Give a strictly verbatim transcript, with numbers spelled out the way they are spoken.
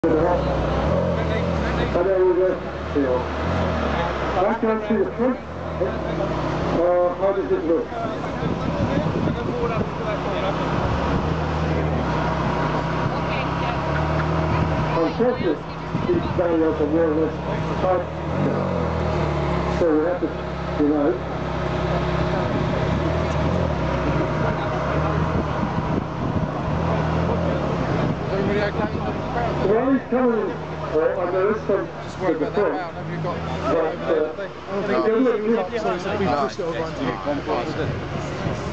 I can't see the front. Uh, how does it look? Unfortunately, it's down like a wireless type. So we have to, you know. Everybody okay? Well, he's coming in. Well, I know this one. Just worry about that round. Have you got? But, uh, I don't think no. so. We pushed it over.